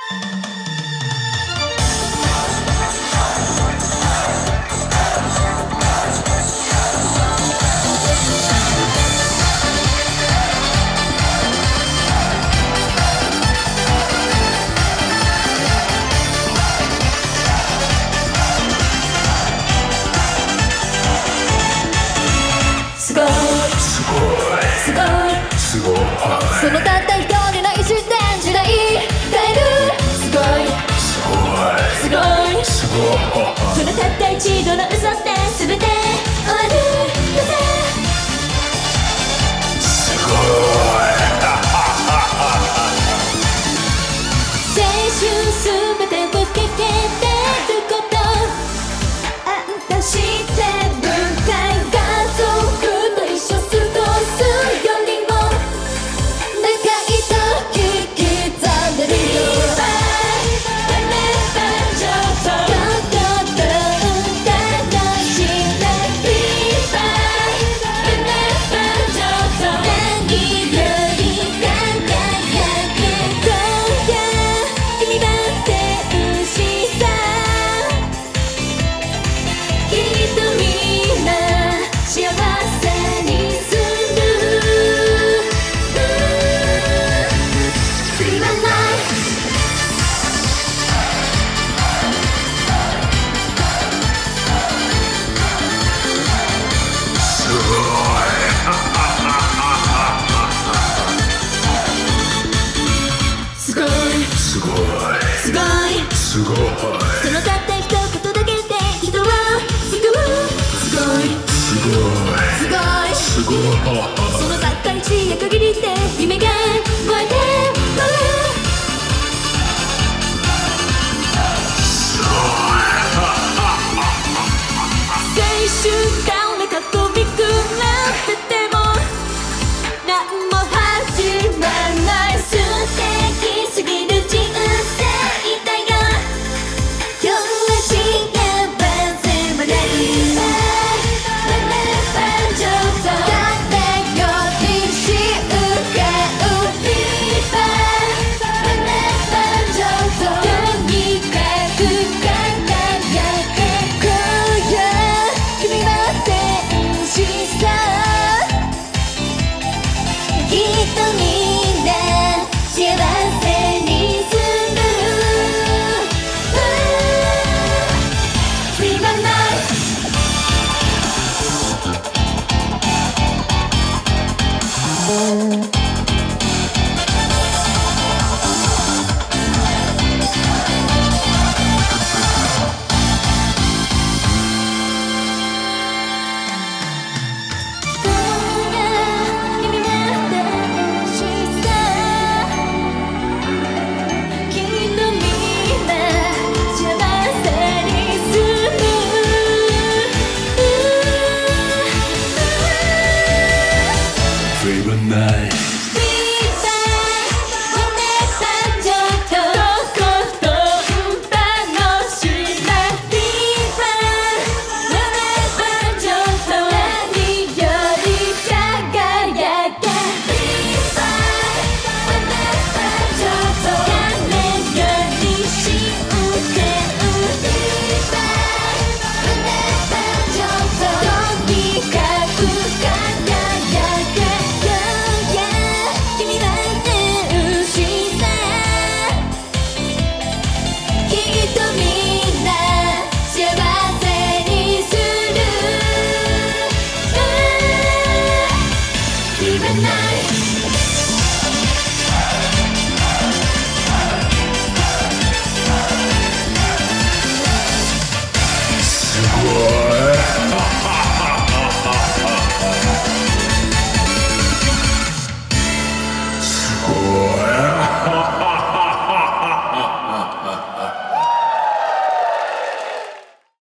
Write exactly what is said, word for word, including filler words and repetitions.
そのたった一人の一瞬で時代変える。すごいすごいすごいすごい。そのたった一度の嘘って全て終わるよね。すごい青春全てぶっかけてること、あんた知ってるかい。家族と一緒過ごすよりもすごい。 そのたった一言だけで人は救う。すごいすごいすごいすごい。そのたった一夜限りで夢が